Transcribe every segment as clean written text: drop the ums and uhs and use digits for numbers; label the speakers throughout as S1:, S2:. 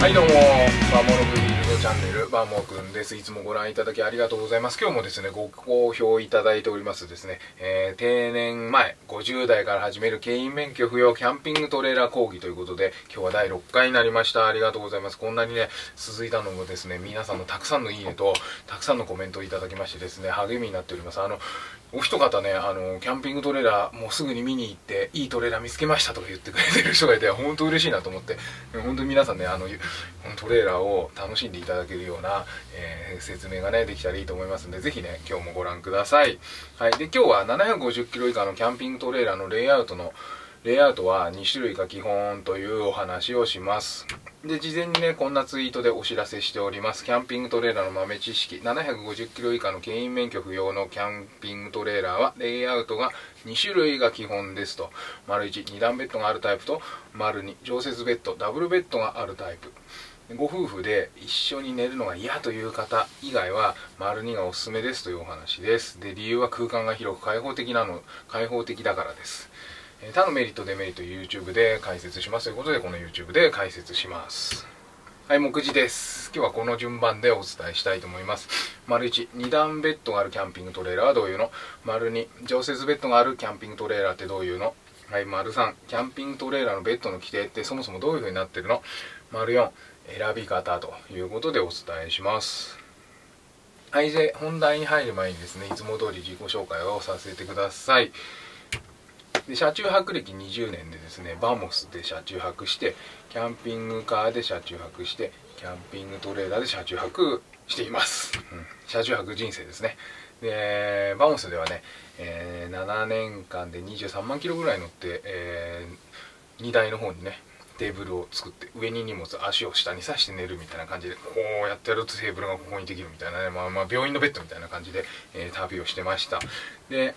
S1: はいどうも、バーモノブリードチャンネル、バーモーくんです。いつもご覧いただきありがとうございます。今日もですね、ご好評いただいておりますですね、定年前、50代から始める牽引免許不要キャンピングトレーラー講義ということで、今日は第6回になりました。ありがとうございます。こんなにね、続いたのもですね、皆さんのたくさんのいいねと、たくさんのコメントをいただきましてですね、励みになっております。お一方ね、キャンピングトレーラーもうすぐに見に行っていいトレーラー見つけましたとか言ってくれてる人がいて本当嬉しいなと思って、本当に皆さんねトレーラーを楽しんでいただけるような、説明がねできたらいいと思いますので、ぜひね今日もご覧ください。はい、で今日は750キロ以下のキャンピングトレーラーのレイアウトは2種類が基本というお話をします。で事前にねこんなツイートでお知らせしております。キャンピングトレーラーの豆知識。750キロ以下の牽引免許不要のキャンピングトレーラーはレイアウトが2種類が基本ですと。1、2段ベッドがあるタイプと、2、常設ベッドダブルベッドがあるタイプ。ご夫婦で一緒に寝るのが嫌という方以外は2がおすすめですというお話です。で理由は空間が広く開放的だからです。他のメリットデメリット YouTube で解説しますということで、この YouTube で解説します。はい、目次です。今日はこの順番でお伝えしたいと思います。1、2段ベッドがあるキャンピングトレーラーはどういうの。2、常設ベッドがあるキャンピングトレーラーってどういうの。はい、3、キャンピングトレーラーのベッドの規定ってそもそもどういう風になってるの。4、選び方ということでお伝えします。はい、で本題に入る前にですね、いつも通り自己紹介をさせてください。で車中泊歴20年でですね、バモスで車中泊して、キャンピングカーで車中泊して、キャンピングトレーラーで車中泊しています。車中泊人生ですね。でバモスではね、7年間で23万キロぐらい乗って、荷台の方にねテーブルを作って、上に荷物、足を下に刺して寝るみたいな感じで、こうやってやるとテーブルがここにできるみたいなね、病院のベッドみたいな感じで、旅をしてました。で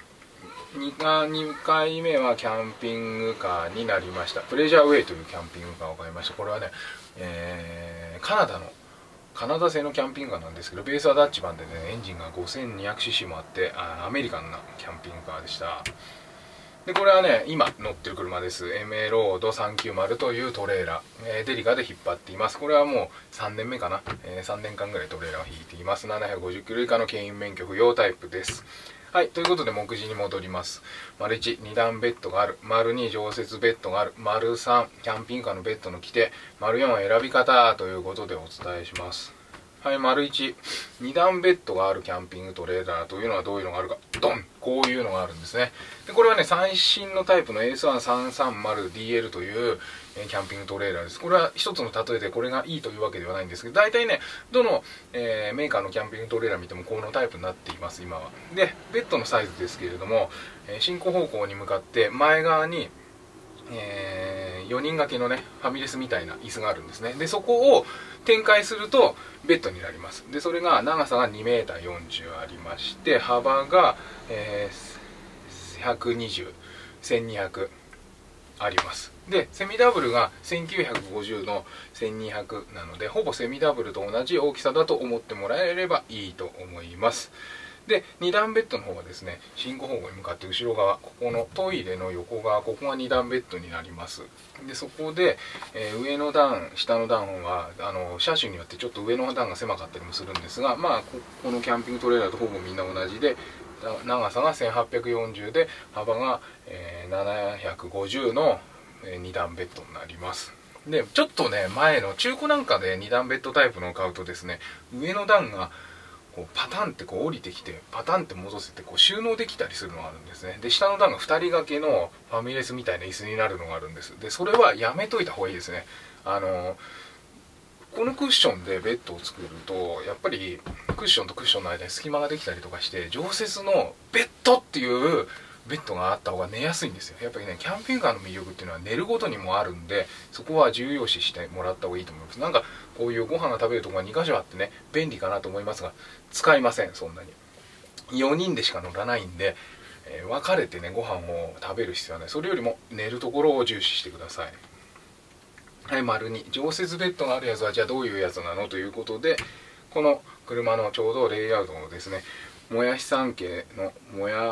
S1: 2回目はキャンピングカーになりました。プレジャーウェイというキャンピングカーを買いました。これはね、カナダ製のキャンピングカーなんですけど、ベースはダッチ版でね、エンジンが 5200cc もあって、アメリカンなキャンピングカーでした。でこれはね今乗ってる車です。 MA ロード390というトレーラー、デリカで引っ張っています。これはもう3年目かな、3年間ぐらいトレーラーを引いています。750キロ以下の牽引免許不要タイプです。はい、ということで目次に戻ります。1、2段ベッドがある。2、常設ベッドがある。3、キャンピングカーのベッドの規定。4、選び方ということでお伝えします。はい、1、2段ベッドがあるキャンピングトレーラーというのはどういうのがあるか。ドン、こういうのがあるんですね。でこれはね、最新のタイプの AS1330DL というキャンピングトレーラーです。これは一つの例えでこれがいいというわけではないんですけど、大体ね、どの、メーカーのキャンピングトレーラー見てもこのタイプになっています、今は。で、ベッドのサイズですけれども、進行方向に向かって前側に、4人掛けのねファミレスみたいな椅子があるんですね。でそこを展開するとベッドになります。でそれが長さが 2m40 ありまして、幅が、120、1200あります。でセミダブルが1950の1200なので、ほぼセミダブルと同じ大きさだと思ってもらえればいいと思います。で2段ベッドの方はですね、進行方向に向かって後ろ側、ここのトイレの横側、ここが2段ベッドになります。でそこで、上の段下の段は車種によってちょっと上の段が狭かったりもするんですが、このキャンピングトレーラーとほぼみんな同じで、長さが1840で幅が、750の2段ベッドになります。でちょっとね前の中古なんかで2段ベッドタイプのを買うとですね、上の段がこうパタンってこう降りてきてパタンって戻せてこう収納できたりするのがあるんですね。で下の段が2人掛けのファミレスみたいな椅子になるのがあるんです。でそれはやめといた方がいいですね。このクッションでベッドを作るとやっぱりクッションとクッションの間に隙間ができたりとかして、常設のベッドっていうベッドがあった方が寝やすいんですよ。やっぱりねキャンピングカーの魅力っていうのは寝ることにもあるんで、そこは重要視してもらった方がいいと思います。なんかこういうご飯が食べるとこが2箇所あってね便利かなと思いますが、使いません。そんなに4人でしか乗らないんで、分かれてねご飯を食べる必要はない。それよりも寝るところを重視してください。はい、2、常設ベッドがあるやつはじゃあどういうやつなのということで、この車のちょうどレイアウトのですね、もやし三系のもや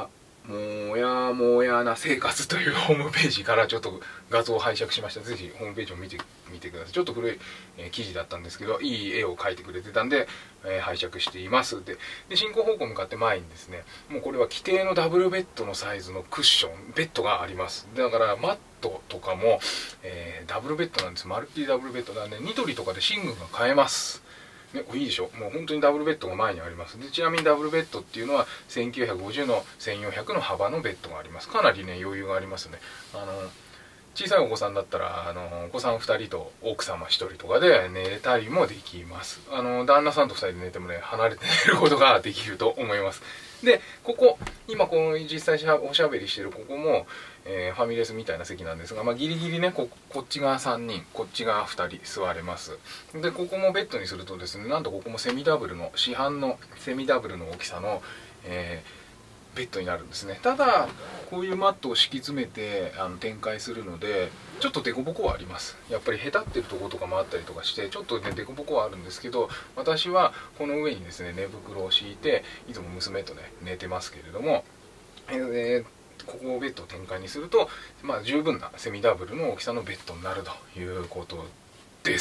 S1: もやもやな生活というホームページからちょっと画像を拝借しました。ぜひホームページを見てみてください。ちょっと古い、記事だったんですけど、いい絵を描いてくれてたんで、拝借しています。で進行方向向かって前にですね、もうこれは規定のダブルベッドのサイズのクッションベッドがあります。だからマットとかも、ダブルベッドなんです。まるっきりダブルベッドなんで、ニトリとかで寝具が買えます。ね、いいでしょ。もう本当にダブルベッドが前にあります。でちなみにダブルベッドっていうのは1950の1400の幅のベッドがあります。かなりね余裕がありますね。小さいお子さんだったらお子さん2人と奥様1人とかで寝たりもできます。旦那さんと2人で寝てもね離れて寝ることができると思います。でここ今この実際おしゃべりしてるここも、ファミレスみたいな席なんですが、ギリギリねこっちが3人こっちが2人座れます。でここもベッドにするとですね、なんとここもセミダブルの市販のセミダブルの大きさの、ベッドになるんですね。ただこういうマットを敷き詰めて展開するのでちょっとデコボコはあります。やっぱりへたってるところとかもあったりとかしてちょっとねデコボコはあるんですけど、私はこの上にですね寝袋を敷いていつも娘とね寝てますけれども、ここをベッドを展開にすると、十分なセミダブルの大きさのベッドになるということです。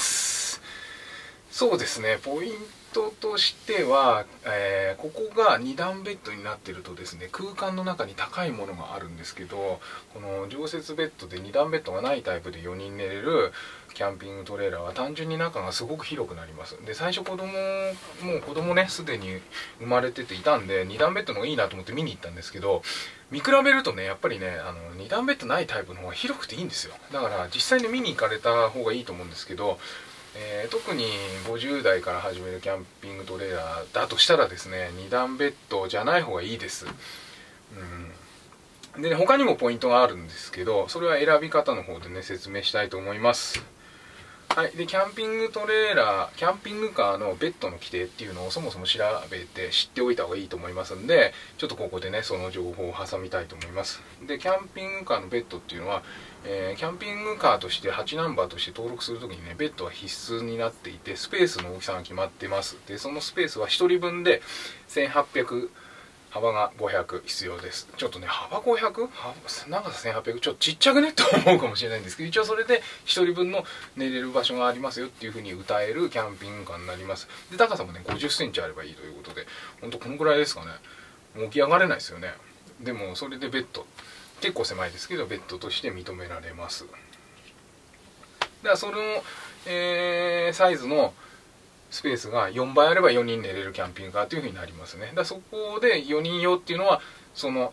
S1: そうですね、ポイントとしては、ここが2段ベッドになっているとですね、空間の中に高いものがあるんですけど、この常設ベッドで2段ベッドがないタイプで4人寝れるキャンピングトレーラーは単純に中がすごく広くなります。で最初もう子供ねすでに生まれてていたんで2段ベッドの方がいいなと思って見に行ったんですけど、見比べるとねやっぱりね2段ベッドないタイプの方が広くていいんですよ。だから実際に見に行かれた方がいいと思うんですけど、特に50代から始めるキャンピングトレーラーだとしたらですね2段ベッドじゃない方がいいです。でね、他にもポイントがあるんですけど、それは選び方の方でね説明したいと思います。はい、でキャンピングトレーラーキャンピングカーのベッドの規定っていうのをそもそも調べて知っておいた方がいいと思いますんで、ちょっとここでねその情報を挟みたいと思います。でキャンピングカーのベッドっていうのは、キャンピングカーとして8ナンバーとして登録するときにねベッドは必須になっていて、スペースの大きさが決まってます。でそのスペースは1人分で1800、幅が500必要です。ちょっとね幅 500？ 長さ1800ちょっとちっちゃくねと思うかもしれないんですけど、一応それで1人分の寝れる場所がありますよっていう風に歌えるキャンピングカーになります。で高さもね50センチあればいいということで、ほんとこのぐらいですかね。起き上がれないですよね。でもそれでベッド結構狭いですけどベッドとして認められます。だからその、サイズのスペースが4倍あれば4人寝れるキャンピングカーという風になりますね。だからそこで4人用っていうのはその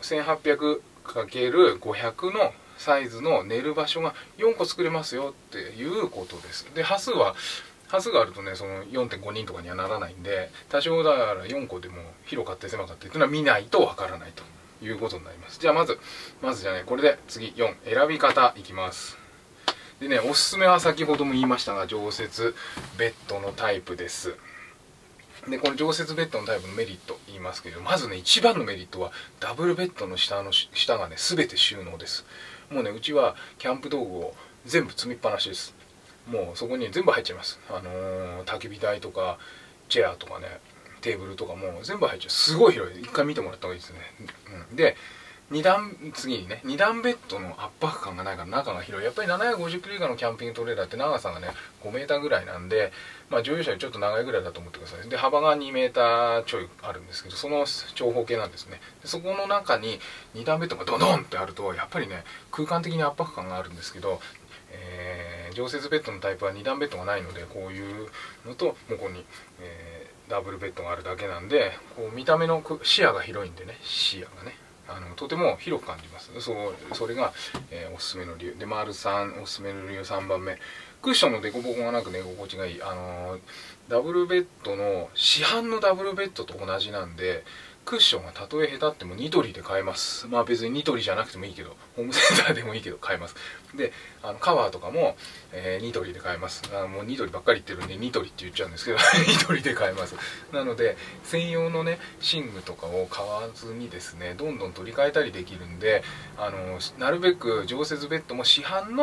S1: 1800×500 のサイズの寝る場所が4個作れますよっていうことです。で端数があるとねその 4.5 人とかにはならないんで、多少だから4個でも広かったり狭かったりっていうのは見ないとわからないということになります。じゃあまずじゃあねこれで次4選び方いきます。でね、おすすめは先ほども言いましたが常設ベッドのタイプです。でこの常設ベッドのタイプのメリット言いますけど、まずね一番のメリットはダブルベッドの下がね全て収納です。もうねうちはキャンプ道具を全部積みっぱなしです。もうそこに全部入っちゃいます。焚き火台とかチェアとかねテーブルとかも全部入っちゃう。すごい広い。一回見てもらった方がいいですね。で次にね2段ベッドの圧迫感がないから中が広い。やっぱり750キロ以下のキャンピングトレーラーって長さがね5メーターぐらいなんで、乗用車よりちょっと長いぐらいだと思ってください。で幅が2メーターちょいあるんですけど、その長方形なんですね。でそこの中に2段ベッドがドドンってあるとやっぱりね空間的に圧迫感があるんですけど、常設ベッドのタイプは2段ベッドがないので、こういうのとここに、ダブルベッドがあるだけなんで、こう見た目の視野が広いんでね、視野がねとても広く感じます。それが、おすすめの理由で、3おすすめの理由3番目、クッションの凸凹がなく寝心地がいい。ダブルベッドの市販のダブルベッドと同じなんで、クッションがたとえ下手ってもニトリで買えます。別にニトリじゃなくてもいいけどホームセンターでもいいけど買えます。でカバーとかも、ニトリで買えます。もうニトリばっかり言ってるんでニトリって言っちゃうんですけどニトリで買えます。なので専用のね寝具とかを買わずにですねどんどん取り替えたりできるんで、なるべく常設ベッドも市販の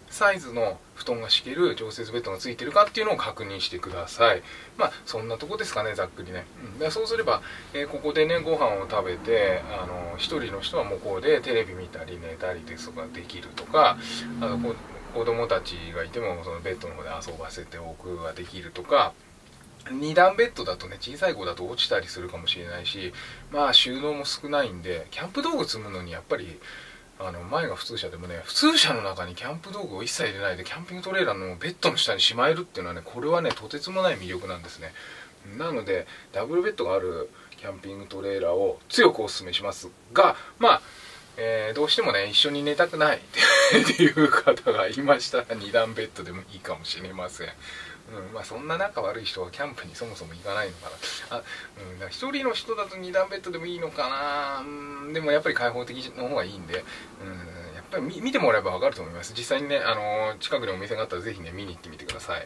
S1: サイズの布団が敷ける常設ベッドがついてるかっていうのを確認してください。まあそんなとこですかね、ざっくりね。でそうすれば、ここでねご飯を食べて一人の人は向こうでテレビ見たり寝たりですとかできるとか、子供たちがいてもそのベッドの方で遊ばせておくができるとか、2段ベッドだとね小さい子だと落ちたりするかもしれないし、まあ収納も少ないんで、キャンプ道具積むのにやっぱり前が普通車でもね、普通車の中にキャンプ道具を一切入れないでキャンピングトレーラーのベッドの下にしまえるっていうのはね、これはねとてつもない魅力なんですね。なのでダブルベッドがあるキャンピングトレーラーを強くお勧めしますが、まあどうしてもね一緒に寝たくないっていう方がいましたら2段ベッドでもいいかもしれません。まあそんな仲悪い人はキャンプにそもそも行かないのかな。一人の人だと2段ベッドでもいいのかな。でもやっぱり開放的の方がいいんで、やっぱり見てもらえば分かると思います。実際にね、近くにお店があったらぜひね見に行ってみてください。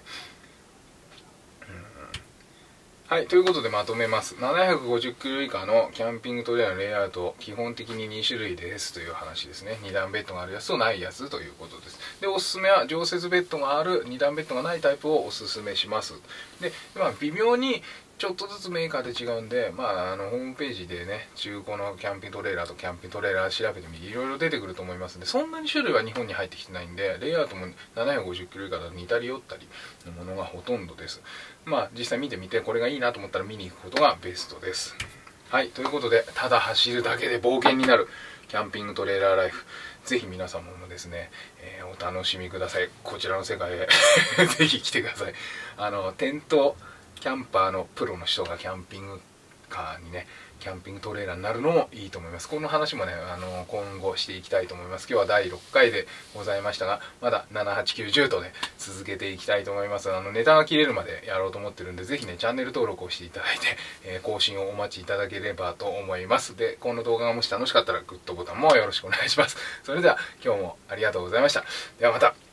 S1: はい、ということでまとめます。750キロ以下のキャンピングトレーラーのレイアウト、基本的に2種類ですという話ですね。2段ベッドがあるやつとないやつということです。で、おすすめは常設ベッドがある2段ベッドがないタイプをおすすめします。で、微妙にちょっとずつメーカーで違うんで、ホームページでね、中古のキャンピングトレーラーとキャンピングトレーラー調べてみていろいろ出てくると思いますんで、そんなに種類は日本に入ってきてないんで、レイアウトも750キロ以下だと似たり寄ったりのものがほとんどです。実際見てみてこれがいいなと思ったら見に行くことがベストです。はい、ということで、ただ走るだけで冒険になるキャンピングトレーラーライフ、ぜひ皆様もですね、お楽しみください。こちらの世界へぜひ来てください。テントキャンパーのプロの人がキャンピングカーにね、キャンピングトレーラーになるのもいいと思います。この話もね、今後していきたいと思います。今日は第6回でございましたが、まだ7、8、9、10とね、続けていきたいと思います。ネタが切れるまでやろうと思ってるんで、ぜひね、チャンネル登録をしていただいて、更新をお待ちいただければと思います。で、この動画がもし楽しかったら、グッドボタンもよろしくお願いします。それでは、今日もありがとうございました。ではまた。